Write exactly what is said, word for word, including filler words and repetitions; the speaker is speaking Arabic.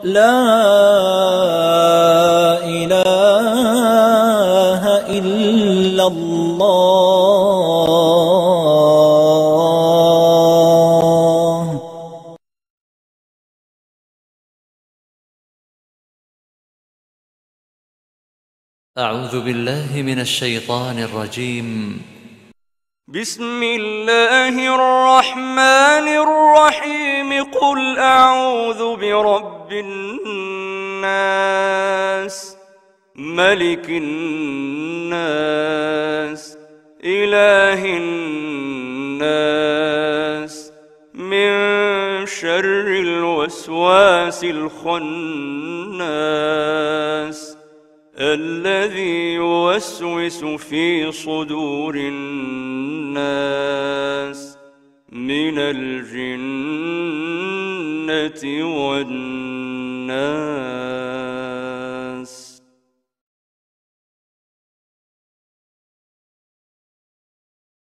لا إله إلا الله. أعوذ بالله من الشيطان الرجيم. بسم الله الرحمن الرحيم. قل أعوذ برب الناس، ملك الناس، إله الناس، من شر الوسواس الخناس الذي يوسوس في صدور الناس من الجنة والناس.